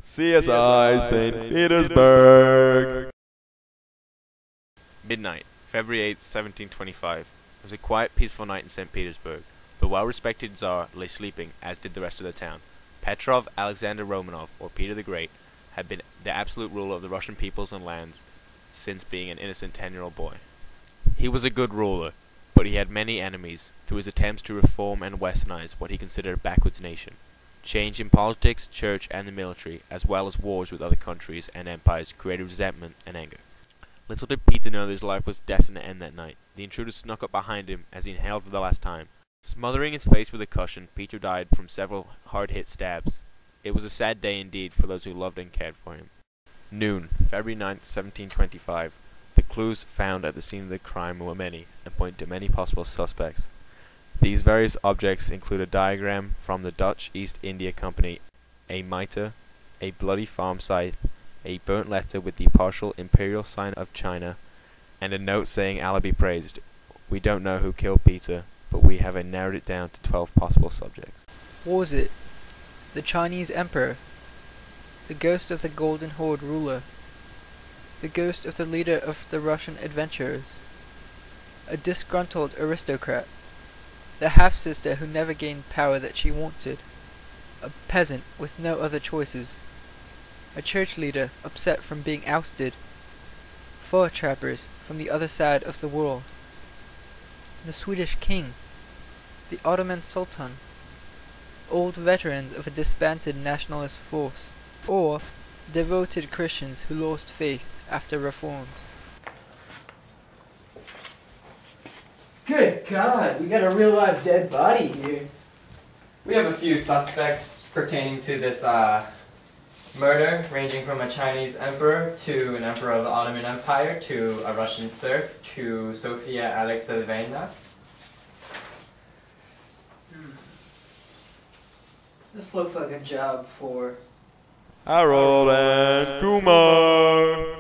CSI St. Petersburg. Midnight, February 8, 1725. It was a quiet, peaceful night in St. Petersburg. The well-respected Tsar lay sleeping, as did the rest of the town. Petrov Alexander Romanov, or Peter the Great, had been the absolute ruler of the Russian peoples and lands since being an innocent 10-year-old boy. He was a good ruler, but he had many enemies through his attempts to reform and westernize what he considered a backwards nation. Change in politics, church, and the military, as well as wars with other countries and empires, created resentment and anger. Little did Peter know that his life was destined to end that night. The intruder snuck up behind him as he inhaled for the last time. Smothering his face with a cushion, Peter died from several hard-hit stabs. It was a sad day indeed for those who loved and cared for him. Noon, February 9th, 1725. The clues found at the scene of the crime were many, and point to many possible suspects. These various objects include a diagram from the Dutch East India Company, a mitre, a bloody farm scythe, a burnt letter with the partial imperial sign of China, and a note saying Allah be praised. We don't know who killed Peter, but we have narrowed it down to 12 possible subjects. What was it? The Chinese emperor? The ghost of the Golden Horde ruler? The ghost of the leader of the Russian adventurers? A disgruntled aristocrat? The half-sister who never gained power that she wanted? A peasant with no other choices? A church leader upset from being ousted? Fur trappers from the other side of the world? The Swedish king? The Ottoman Sultan? Old veterans of a disbanded nationalist force? Or devoted Christians who lost faith after reforms? Good God, we got a real live dead body here. We have a few suspects pertaining to this murder, ranging from a Chinese emperor to an emperor of the Ottoman Empire to a Russian serf to Sofia Alexeyevna. This looks like a job for Harold and Kumar.